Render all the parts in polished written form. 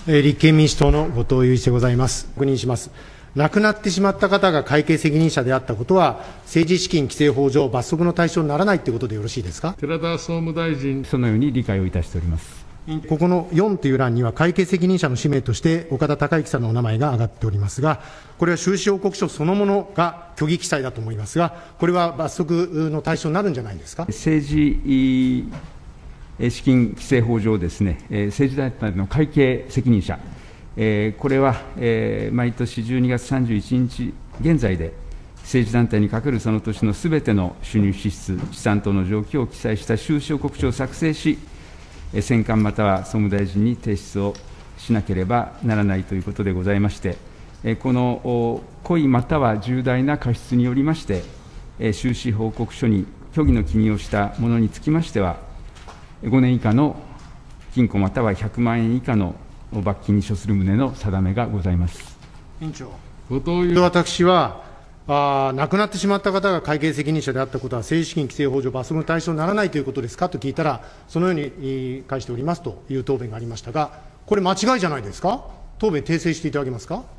立憲民主党の後藤祐一でございます。確認します。亡くなってしまった方が会計責任者であったことは、政治資金規正法上、罰則の対象にならないということでよろしいですか。 寺田総務大臣。 そのように理解をいたしております。 ここの4という欄には、会計責任者の氏名として、岡田孝之さんのお名前が挙がっておりますが、これは収支報告書そのものが虚偽記載だと思いますが、これは罰則の対象になるんじゃないですか。 政治資金規正法上ですね、政治団体の会計責任者、これは毎年12月31日現在で、政治団体にかかるその年のすべての収入支出、資産等の状況を記載した収支報告書を作成し、選管または総務大臣に提出をしなければならないということでございまして、この故意または重大な過失によりまして、収支報告書に虚偽の記入をしたものにつきましては、5年以下の禁錮または100万円以下の罰金に処する旨の定めがございます。 委員長、私は亡くなってしまった方が会計責任者であったことは、政治資金規正法上、罰則の対象にならないということですかと聞いたら、そのように返しておりますという答弁がありましたが、これ、間違いじゃないですか。答弁、訂正していただけますか。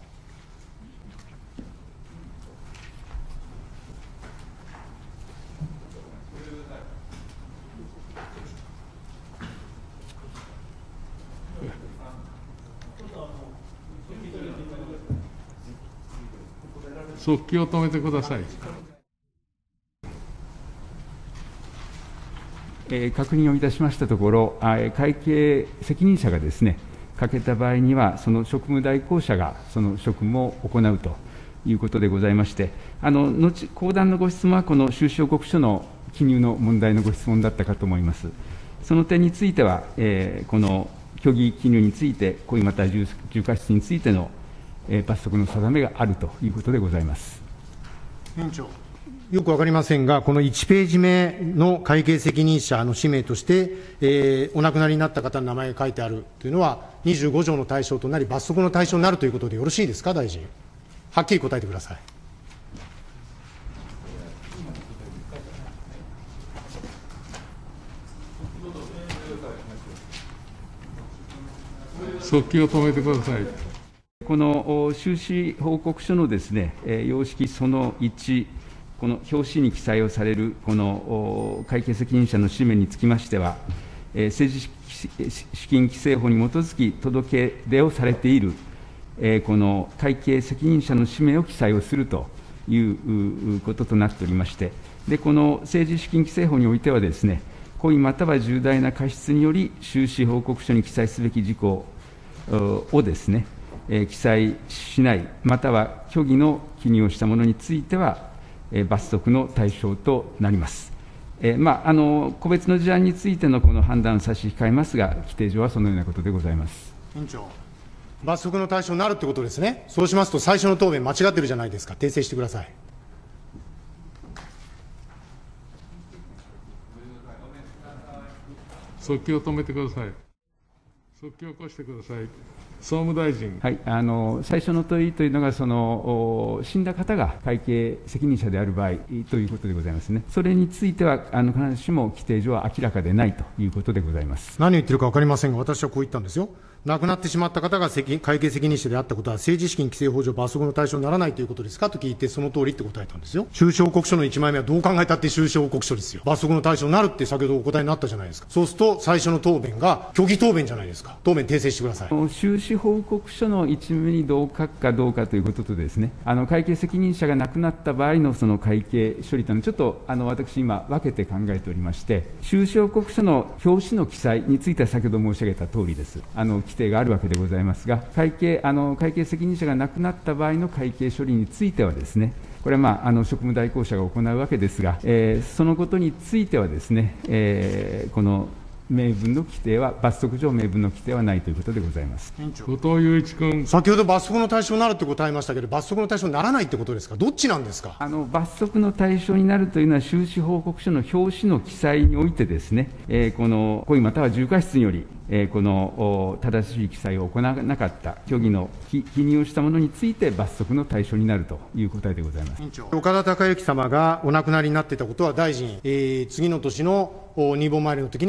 速記を止めてください。 確認をいたしましたところ、会計責任者がですね、欠けた場合には、その職務代行者がその職務を行うということでございまして、後段のご質問は、この収支報告書の記入の問題のご質問だったかと思います。その点については、この虚偽記入について、故意または重過失についての罰則の定めがあるということでございます。 委員長、よく分かりませんが、この1ページ目の会計責任者の氏名として、お亡くなりになった方の名前が書いてあるというのは、25条の対象となり、罰則の対象になるということでよろしいですか、大臣。はっきり答えてください。 速記を止めてください。 この収支報告書のですね、要式その1、この表紙に記載をされるこの会計責任者の氏名につきましては、政治資金規正法に基づき届け出をされている、この会計責任者の氏名を記載をするということとなっておりまして、でこの政治資金規正法においてはですね、故意または重大な過失により収支報告書に記載すべき事項をですね、記載しない、または虚偽の記入をしたものについては、罰則の対象となります。個別の事案についてのこの判断を差し控えますが、規定上はそのようなことでございます。 委員長、罰則の対象になるということですね。そうしますと、最初の答弁、間違ってるじゃないですか、訂正してください。 速記を止めてください。速記を起こしてください。総務大臣。 はい、最初の問いというのが、死んだ方が会計責任者である場合ということでございますね。それについては、必ずしも規定上は明らかでないということでございます。 何を言ってるか分かりませんが、私はこう言ったんですよ。亡くなってしまった方が会計責任者であったことは、政治資金規正法上罰則の対象にならないということですかと聞いて、その通りって答えたんですよ。収支報告書の1枚目はどう考えたって収支報告書ですよ。罰則の対象になるって先ほどお答えになったじゃないですか。そうすると、最初の答弁が虚偽答弁じゃないですか。答弁訂正してください。 収支報告書の一部にどう書くかどうかということとですね、会計責任者が亡くなった場合のその会計処理というのは、ちょっと私、今、分けて考えておりまして、収支報告書の表紙の記載については先ほど申し上げたとおりです。規定があるわけでございますが、会計責任者が亡くなった場合の会計処理についてはですね、これは職務代行者が行うわけですが、そのことについてはですね、この明文の規定は、罰則上、明文の規定はないということでございます。 後藤祐一君。 先ほど罰則の対象になると答えましたけど、罰則の対象にならないってことですか、どっちなんですか。 罰則の対象になるというのは、収支報告書の表紙の記載においてですね、この故意または重過失により、この正しい記載を行わなかった虚偽の記入をしたものについて罰則の対象になるという答えでございます。 岡田孝之様がお亡くなりになっていたことは、大臣、次の年の2本参りの時には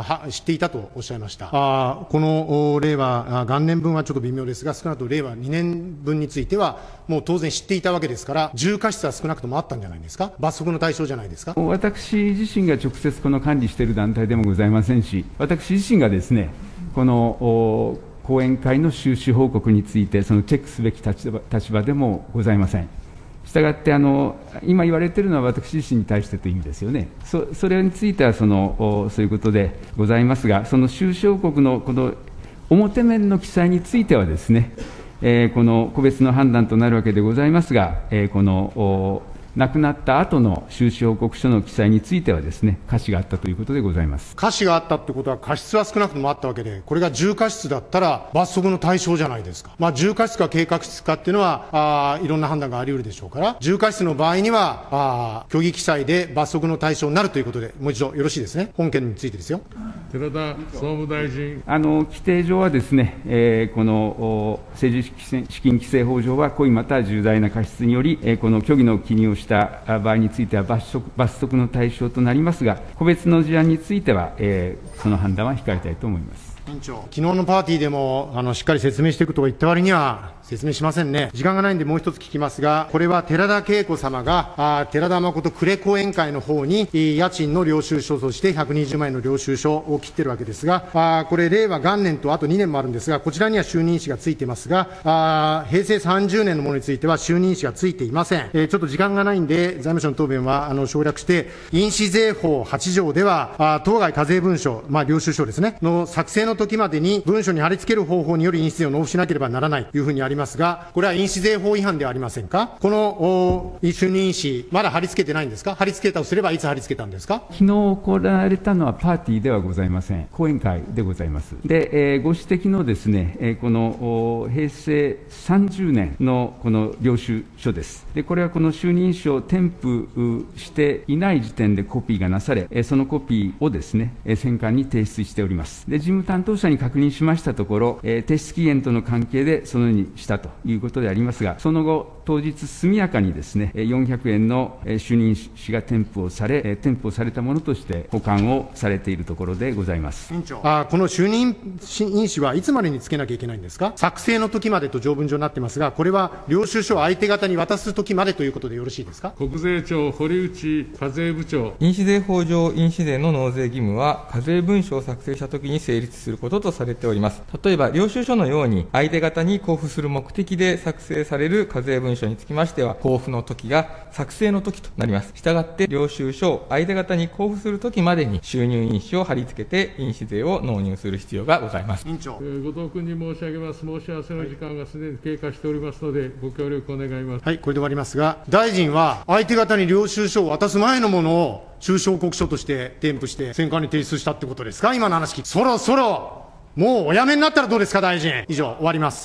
知っていたとおっしゃいました。この令和元年分はちょっと微妙ですが、少なくとも令和2年分については、もう当然知っていたわけですから、重過失は少なくともあったんじゃないですか、罰則の対象じゃないですか。 私自身が直接この管理している団体でもございませんし、私自身がですね、この後援会の収支報告について、そのチェックすべき立場でもございません。したがって今言われているのは私自身に対してという意味ですよね。それについてはそういうことでございますが、その収支報告のこの表面の記載についてはですね、この個別の判断となるわけでございますが、この亡くなった後の収支報告書の記載についてはですね、過失があったということでございます。 過失があったということは、過失は少なくともあったわけで、これが重過失だったら罰則の対象じゃないですか。重過失か軽過失かっていうのは、いろんな判断があり得るでしょうから、重過失の場合には、虚偽記載で罰則の対象になるということで、もう一度よろしいですね。本件についてですよ。 寺田総務大臣。 規定上はですね、この政治資金規正法上は、故意または重大な過失により、この虚偽の記入をした場合については罰則の対象となりますが、個別の事案については、その判断は控えたいと思います。 委員長、昨日のパーティーでもしっかり説明していくと言った割には説明しませんね。時間がないんでもう一つ聞きますが、これは寺田恵子様が寺田誠呉後援会の方に家賃の領収書として120万円の領収書を切っているわけですが、これ令和元年とあと2年もあるんですが、こちらには就任誌がついていますが、平成30年のものについては就任誌がついていません。ちょっと時間がないんで財務省の答弁は省略して、印紙税法8条では当該課税文書、領収書ですねの作成の時までに文書に貼り付ける方法により印紙税を納付しなければならないというふうにありますが、これは印紙税法違反ではありませんか。この就任印紙、まだ貼り付けてないんですか。貼り付けたとすればいつ貼り付けたんですか。 昨日行われたのはパーティーではございません。講演会でございます。で、ご指摘のですね、この平成30年のこの領収書です。で、これはこの就任書を添付していない時点でコピーがなされ、そのコピーをですね、選管に提出しております。で、事務担当者に確認しましたところ、提出期限との関係でそのようにしたということでありますが、その後、当日速やかにですね、400円の就任紙が添付をされたものとして保管をされているところでございます。 委員長、この就任印紙はいつまでにつけなきゃいけないんですか。作成の時までと条文上になっていますが、これは領収書を相手方に渡す時までということでよろしいですか。 国税庁堀内課税部長。 印紙税法上、印紙税の納税義務は課税文書を作成したときに成立することとされております。例えば領収書のように相手方に交付する目的で作成される課税文書につきましては、交付の時が作成の時となります。したがって領収書を相手方に交付する時までに収入印紙を貼り付けて印紙税を納入する必要がございます。 委員長、 後藤君に申し上げます。申し合わせの時間がすでに経過しておりますので、ご協力お願いします。 はい、これで終わりますが、大臣は相手方に領収書を渡す前のものを収支報告書として添付して選管に提出したってことですか。今の話聞き、そろそろもうおやめになったらどうですか、大臣。以上、終わります。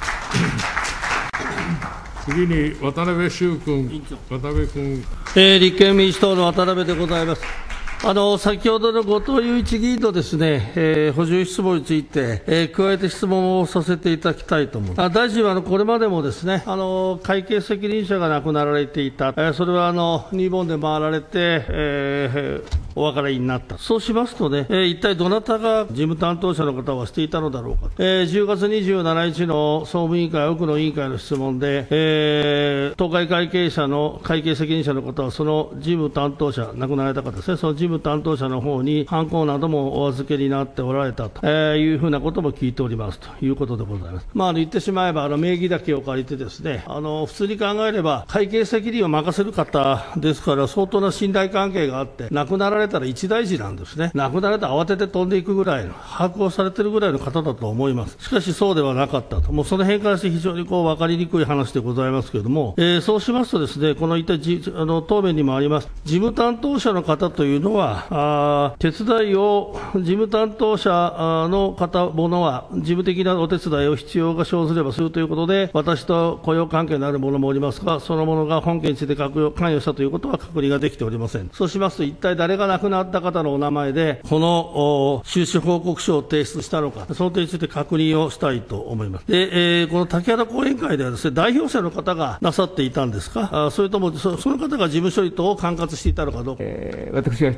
次に渡辺修君。渡辺君。 立憲民主党の渡辺でございます。先ほどの後藤祐一議員のですね、補充質問について、加えて質問をさせていただきたいと思う。大臣はこれまでもですね、会計責任者が亡くなられていた。それは日本で回られて、お別れになった。そうしますとね、一体どなたが事務担当者の方はしていたのだろうか。10月27日の総務委員会、奥野委員会の質問で、当該会計責任者の方はその事務担当者、亡くなられた方ですね、その事務担当者の方に犯行などもお預けになっておられたというふうなことも聞いておりますということでございます。言ってしまえば名義だけを借りてですね、普通に考えれば会計責任を任せる方ですから相当な信頼関係があって、亡くなられたら一大事なんですね。亡くなられたら慌てて飛んでいくぐらいの把握をされているぐらいの方だと思います。しかしそうではなかったと。もうその辺からして非常に分かりにくい話でございますけれども、そうしますとですね、この一体答弁にもあります、事務担当者の方というのは手伝いを事務担当者のものは事務的なお手伝いを必要が生ずればするということで、私と雇用関係のあるものもおりますが、そのものが本件について関与したということは確認ができておりません。そうしますと一体誰が亡くなった方のお名前でこの収支報告書を提出したのか、その点について確認をしたいと思います。で、この竹原後援会ではですね、代表者の方がなさっていたんですか、それともその方が事務処理等を管轄していたのかどうか。 私が直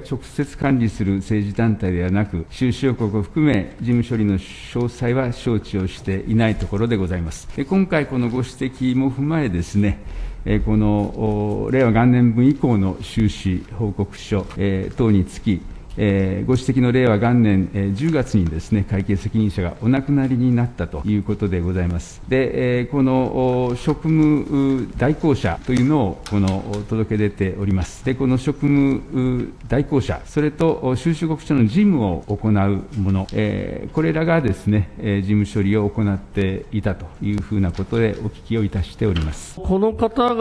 直接管理する政治団体ではなく、収支報告を含め、事務処理の詳細は承知をしていないところでございます。今回、このご指摘も踏まえですね、この令和元年分以降の収支報告書等につき、ご指摘の令和元年10月にですね、会計責任者がお亡くなりになったということでございます。で、この職務代行者というのを届け出ております。で、この職務代行者、それと収支報告書の事務を行うもの、これらがですね、事務処理を行っていたというふうなことでお聞きをいたしております。 この方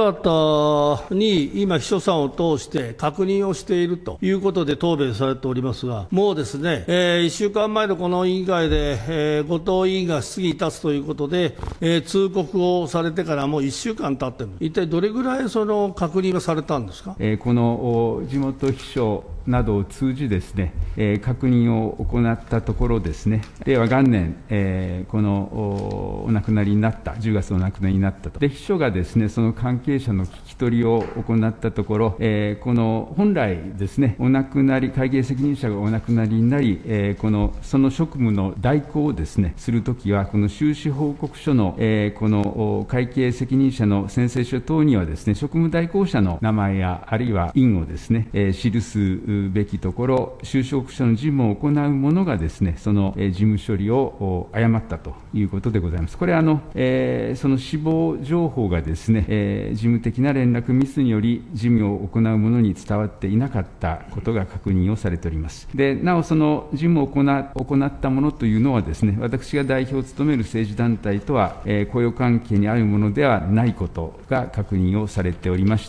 々に今、秘書さんを通して確認をしているということで答弁されておりますが、もうですね、1週間前のこの委員会で、後藤委員が質疑に立つということで、通告をされてからもう1週間経ってる、一体どれぐらいその確認がされたんですか。 この地元秘書などを通じですね、確認を行ったところですね、令和元年、このお亡くなりになった、10月お亡くなりになったと。で、秘書がですね、その関係者の聞き取りを行ったところ、この本来ですね、お亡くなり、会計責任者がお亡くなりになり、その職務の代行をですね、するときは、この収支報告書の、この会計責任者の宣誓書等にはですね、職務代行者の名前や、あるいは印をですね、記すべきところ、収支報告書の事務を行う者がですね、その事務処理を誤ったということでございます。これはその死亡情報がですね、事務的な連絡ミスにより事務を行う者に伝わっていなかったことが確認をされております。で、なおその事務を行ったものというのはですね、私が代表を務める政治団体とは、雇用関係にあるものではないことが確認をされておりまして、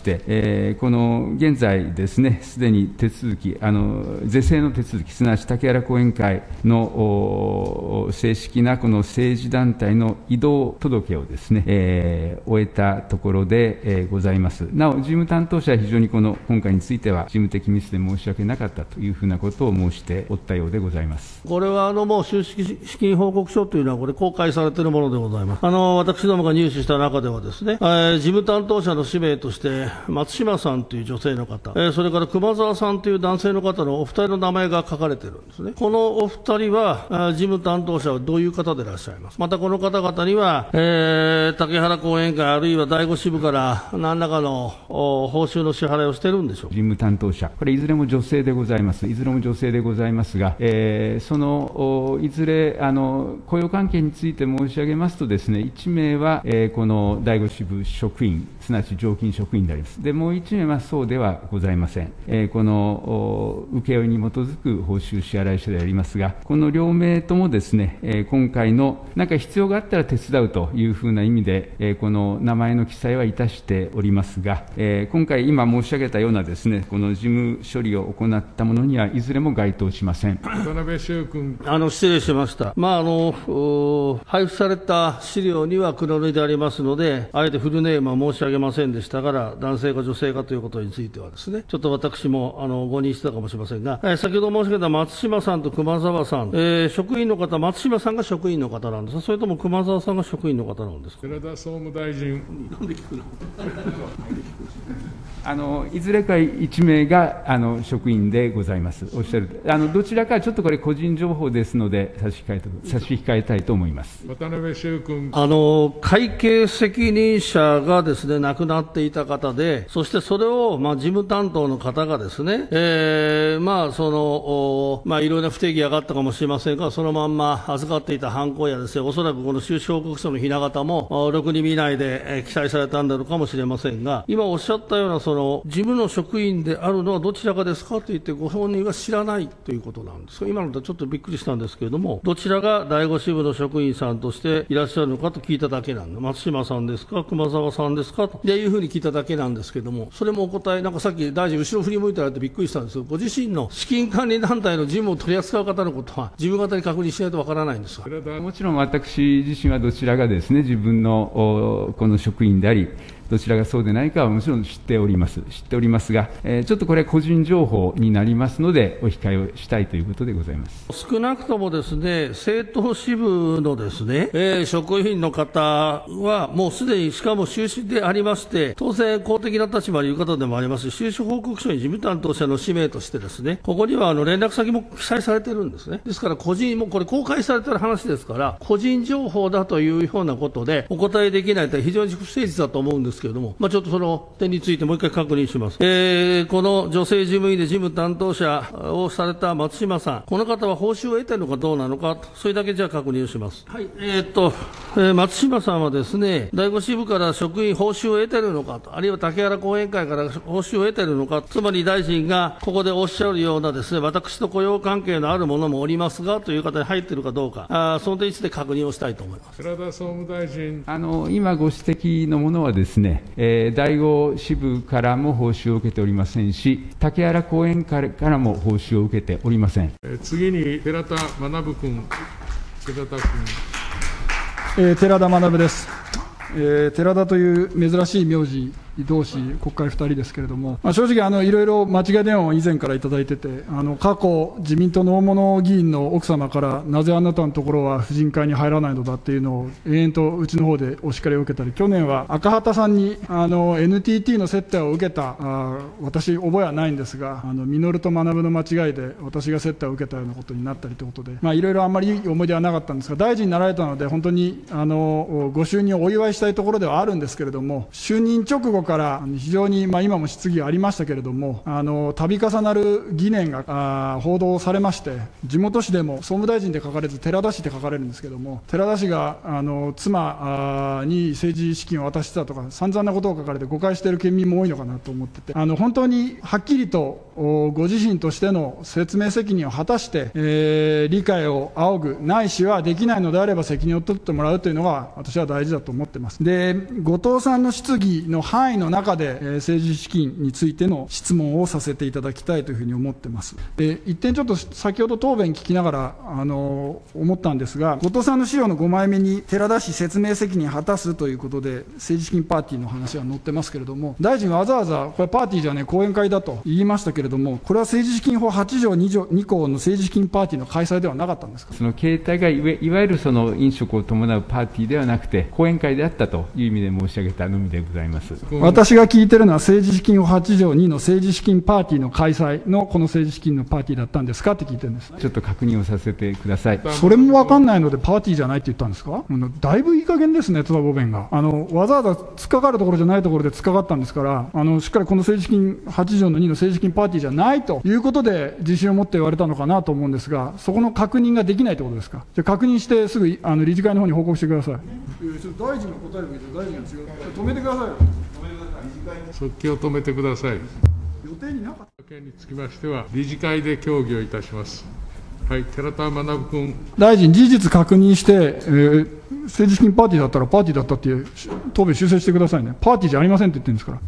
この現在ですね、すでに手続き、是正の手続き、すなわち竹原後援会の正式なこの政治団体の異動届をですね、終えたところでございます。なお、事務担当者は非常に今回については、事務的ミスで申し訳なかったというふうなことを申しておったようでございます。 これはもう収支資金報告書というのは、これ、公開されているものでございます。私どもが入手した中ではですね、事務担当者の氏名として、松島さんという女性の方、それから熊沢さんという男性の方のお二人の名前が書かれているんですね。このお二人は、事務担当者はどういう方でいらっしゃいます。またこの方々には、竹原後援会あるいは第五支部から何らかの報酬の支払いをしているんでしょうか。 事務担当者、これいずれも女性でございます。いずれも女性でございますが、そのいずれ雇用関係について申し上げますとですね、1名は、この第五支部職員、すなわち常勤職員であります。で、もう1名はそうではございません。この請負に基づく報酬支払い者でありますが、この両名ともですね、今回のなんか必要があったら手伝うというふうな意味で、この名前の記載はいたしておりますが、今回今申し上げたようなですね、この事務処理を行ったものにはいずれも該当しません。 渡辺修君。 失礼しました。配布された資料には黒塗りでありますので、あえてフルネームは申し上げませんでしたから、男性か女性かということについてはですね、ちょっと私も誤認してたかもしれませんが、先ほど申し上げた松島さんと熊沢さん、職員の方、松島さんが職員の方なんですか、それとも熊沢さんが職員の方なんですか。 寺田総務大臣。 なんで聞くのいずれか1名が職員でございます。おっしゃるどちらかちょっとこれ個人情報ですので差し控えたいと思います。 渡辺修君。 会計責任者がですね、亡くなっていた方で、そしてそれを事務担当の方がですね、いろいろな不定義があったかもしれませんが、そのまんま預かっていた犯行やですね、おそらくこの収支報告書のひな形もろくに見ないで記載されたんだろうかもしれませんが、今おっしゃったようなその事務の職員であるのはどちらかですかと言って、ご本人は知らないということなんですが、今のとちょっとびっくりしたんですけれども、どちらが第五支部の職員さんとしていらっしゃるのかと聞いただけなんで、松島さんですか、熊沢さんですかというふうに聞いただけなんですけれども、それもお答え、なんかさっき大臣、後ろ振り向いてられてびっくりしたんですけど、ご自身の資金管理団体の事務を取り扱う方のことは、自分方に確認しないとわからないんですか。 もちろん私自身はどちらがですね、自分のこの職員であり、 どちらがそうでないかはもちろん知っておりますが、ちょっとこれは個人情報になりますので、お控えをしたいということでございます。 少なくともですね、政党支部のですね、職員の方は、もうすでに、しかも収支でありまして、当然公的な立場にいる方でもありますし、収支報告書に事務担当者の使命としてですね、ここには連絡先も記載されているんですね。ですから個人、もうこれ公開されている話ですから、個人情報だというようなことでお答えできないと非常に不誠実だと思うんですけれども、ちょっとその点についてもう一回確認します。この女性事務員で事務担当者をされた松島さん、この方は報酬を得ているのかどうなのか、それだけじゃあ確認をします。はい、松島さんはですね、第5支部から職員報酬を得ているのかと、あるいは竹原後援会から報酬を得ているのか、つまり大臣がここでおっしゃるようなですね、私と雇用関係のあるものもおりますがという方に入っているかどうか、その点について確認をしたいと思います。 寺田総務大臣。 今ご指摘のものはですね、第5支部からも報酬を受けておりませんし、竹原後援会からも報酬を受けておりません。 次に寺田学君。寺田君。 寺田学です。寺田という珍しい名字同士、国会2人ですけれども、正直いろいろ間違い電話を以前からいただいてて、過去、自民党の大物議員の奥様から、なぜあなたのところは婦人会に入らないのだっていうのを、延々とうちの方でお叱りを受けたり、去年は赤畑さんにNTT の接待を受けた、私、覚えはないんですが、稔と学の間違いで、私が接待を受けたようなことになったりということで、いろいろあんまりいい思い出はなかったんですが、大臣になられたので、本当にご就任をお祝いしたいところではあるんですけれども、就任直後から非常に、今も質疑がありましたけれども、度重なる疑念が報道されまして、地元紙でも総務大臣で書かれず、寺田氏で書かれるんですけれども、寺田氏が妻に政治資金を渡してたとか、散々なことを書かれて、誤解している県民も多いのかなと思ってて、本当にはっきりとご自身としての説明責任を果たして、理解を仰ぐ、ないしはできないのであれば責任を取ってもらうというのが、私は大事だと思っています。で、後藤さんの質疑の範囲の中で、政治資金についての質問をさせていただきたいというふうに思っています。で、一点ちょっと先ほど答弁聞きながら思ったんですが、後藤さんの資料の5枚目に寺田氏説明責任を果たすということで政治資金パーティーの話が載ってますけれども、大臣はわざわざこれパーティーじゃねえ講演会だと言いましたけれども、これは政治資金法8条2項の政治資金パーティーの開催ではなかったんですか。 その形態がいわゆるその飲食を伴うパーティーではなくて、講演会であったという意味で申し上げたのみでございます。 私が聞いているのは、政治資金法8条2の政治資金パーティーの開催のこの政治資金のパーティーだったんですかって聞いてるんです。 ちょっと確認をさせてください。 それも分かんないので、パーティーじゃないって言ったんですか。だいぶいい加減ですね、津田ご弁が。わざわざ突っかかるところじゃないところで突っかかったんですから、しっかりこの政治資金8条の2の政治資金パーティーじゃないということで、自信を持って言われたのかなと思うんですが、そこの確認ができないということですか。じゃあ確認して、すぐ理事会の方に報告してください。大臣が答えるけど、大臣が違う。止めてくださいよ。 速記を止めてください。 予定になかった。 件につきましては、理事会で協議をいたします。はい、寺田学君。 大臣、事実確認して、政治資金パーティーだったらパーティーだったっていう答弁修正してくださいね。パーティーじゃありませんって言ってるんですから。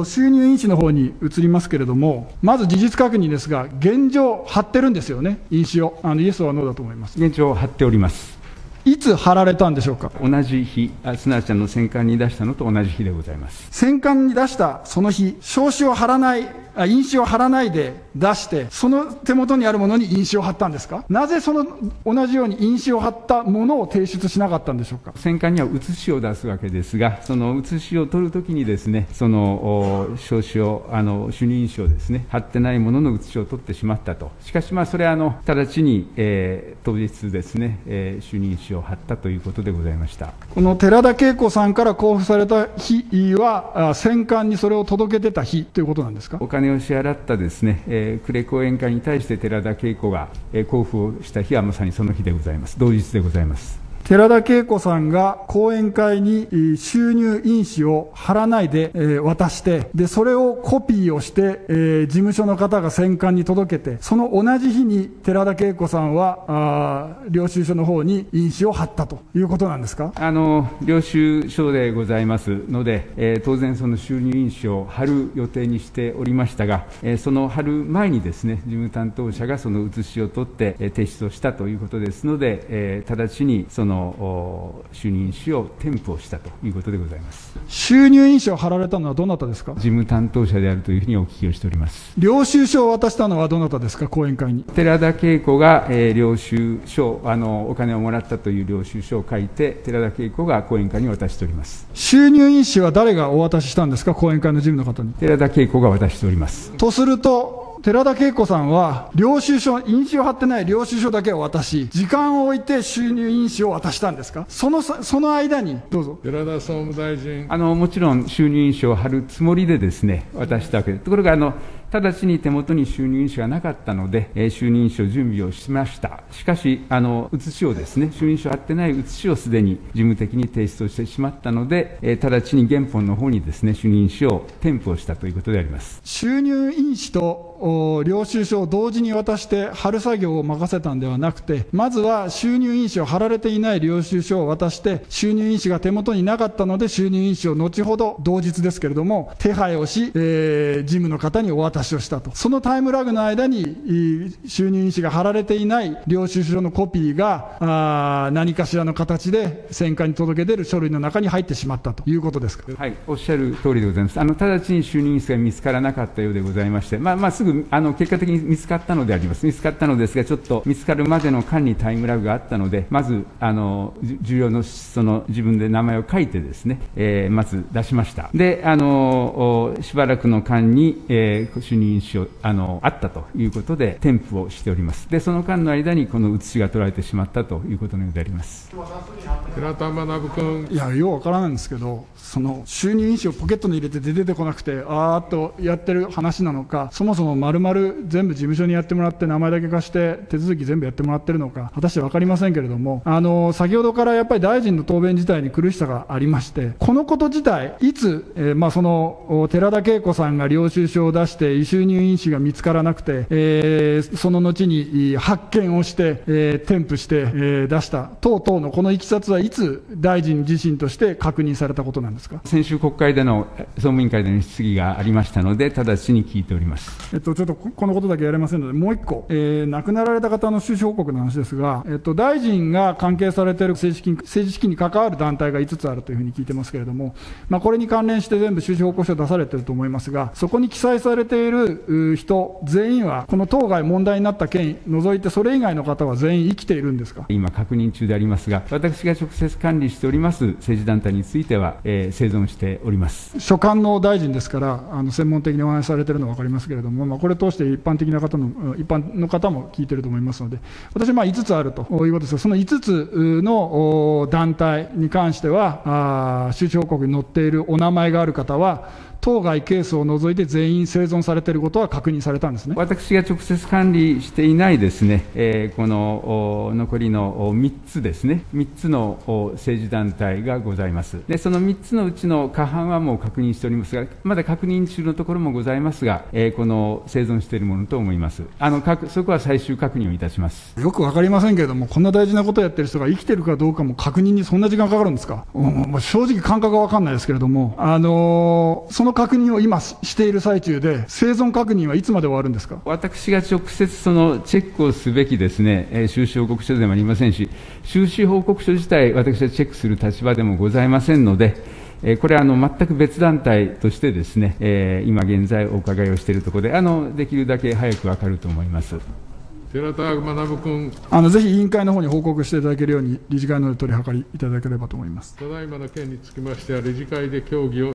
収入印紙の方に移りますけれども、まず事実確認ですが、現状、貼ってるんですよね、印紙を。イエスはノーだと思います。 現状、貼っております。 いつ貼られたんでしょうか。 同じ日、すなわち選管に出したのと同じ日でございます。 選管に出したその日、証紙を貼らない、印紙を貼らないで出して、その手元にあるものに印紙を貼ったんですか。なぜその同じように印紙を貼ったものを提出しなかったんでしょうか。 選管には写しを出すわけですが、その写しを取るときにですね、その証紙を、主任印紙をですね、貼ってないものの写しを取ってしまったと。しかし、それは直ちに、当日ですね、主任印紙を貼ったということでございました。 この寺田恵子さんから交付された日は、選管にそれを届けてた日ということなんですか。 お金を支払ったですね、呉講演会に対して寺田恵子が、交付をした日はまさにその日でございます。同日でございます。 寺田恵子さんが講演会に収入印紙を貼らないで渡して、で、それをコピーをして、事務所の方が選管に届けて、その同じ日に寺田恵子さんは、領収書の方に印紙を貼ったということなんですか。 領収書でございますので、当然その収入印紙を貼る予定にしておりましたが、その貼る前にですね、事務担当者がその写しを取って、提出をしたということですので、直ちにそのの収入印紙を添付をしたということでございます。 収入印紙を貼られたのはどなたですか。 事務担当者であるというふうにお聞きをしております。 領収書を渡したのはどなたですか、後援会に。 寺田恵子が、領収書、お金をもらったという領収書を書いて、寺田恵子が後援会に渡しております。 収入印紙は誰がお渡ししたんですか、後援会の事務の方に。 寺田恵子が渡しております。 とすると、寺田恵子さんは、領収書、印紙を貼ってない領収書だけを渡し、時間を置いて収入印紙を渡したんですか。その間に、どうぞ。 寺田総務大臣。 もちろん収入印紙を貼るつもりでですね、渡したわけです。ところが直ちに手元に収入印紙がなかったので、収入印紙を準備をしました。しかし、写しをですね、収入印紙を貼ってない写しをすでに事務的に提出をしてしまったので、直ちに原本の方にですね、収入印紙を添付をしたということであります。 収入印紙と領収書を同時に渡して貼る作業を任せたんではなくて、まずは収入印紙を貼られていない領収書を渡して、収入印紙が手元になかったので、収入印紙を後ほど、同日ですけれども、手配をし、事務の方にお渡しをしたと。そのタイムラグの間に、収入印紙が貼られていない領収書のコピーが、何かしらの形で選管に届け出る書類の中に入ってしまったということですか。 はい、おっしゃる通りでございます。直ちに収入印紙が見つからなかったようでございまして、すぐ結果的に見つかったのであります。見つかったのですが、ちょっと見つかるまでの間にタイムラグがあったので、まず重要の自分で名前を書いてですね、まず出しました。で、しばらくの間に、収入印紙をあったということで添付をしております。で、その間の間にこの写しが取られてしまったということのようであります。 寺田学君。 いや、ようわからないんですけど、その収入印紙をポケットに入れて出てこなくて、あーっとやってる話なのか、そもそも丸々全部事務所にやってもらって、名前だけ貸して、手続き全部やってもらってるのか、果たして分かりませんけれども、先ほどからやっぱり大臣の答弁自体に苦しさがありまして、このこと自体、いつ、その寺田恵子さんが領収書を出して、収入印紙が見つからなくて、その後に発見をして、添付して、出した等々のこのいきさつはいつ大臣自身として確認されたことなんですか。 先週国会での総務委員会での質疑がありましたので、直ちに聞いております。 ちょっとこのことだけやれませんので、もう一個、亡くなられた方の収支報告の話ですが、大臣が関係されている政治資金に関わる団体が5つあるというふうに聞いてますけれども、これに関連して全部収支報告書を出されていると思いますが、そこに記載されている人全員は、この当該問題になった件除いて、それ以外の方は全員生きているんですか。 今、確認中でありますが、私が直接管理しております政治団体については、生存しております。 所管の大臣ですから、専門的にお話しされているのは分かりますけれども、これを通して一般の方も聞いていると思いますので、私は5つあるということですが、その5つの団体に関しては、収支報告に載っているお名前がある方は、当該ケースを除いて全員生存されていることは確認されたんですね。 私が直接管理していないですね、この残りの3つですね、3つの政治団体がございます。で、その3つのうちの過半はもう確認しておりますが、まだ確認中のところもございますが、この生存しているものと思います。そこは最終確認をいたします。 よく分かりませんけれども、こんな大事なことをやってる人が生きてるかどうかも確認にそんな時間かかるんですか。もう正直感覚が分かんないですけれども、その確認を今している最中で、生存確認はいつまで終わるんですか。 私が直接そのチェックをすべきですね、収支報告書でもありませんし、収支報告書自体、私はチェックする立場でもございませんので、これは全く別団体としてですね、今現在お伺いをしているところで、できるだけ早く分かると思います。 寺田学君。 ぜひ委員会の方に報告していただけるように、理事会の取り計りいただければと思います。 ただいまの件につきましては、理事会で協議を